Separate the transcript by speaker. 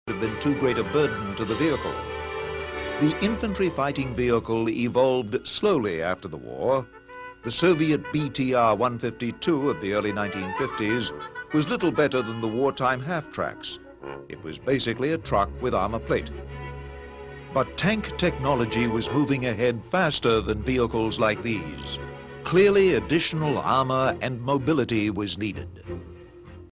Speaker 1: have been too great a burden to the vehicle. The infantry fighting vehicle evolved slowly after the war. The Soviet BTR-152 of the early 1950s was little better than the wartime half-tracks. It was basically a truck with armor plate. But tank technology was moving ahead faster than vehicles like these. Clearly, additional armor and mobility was needed.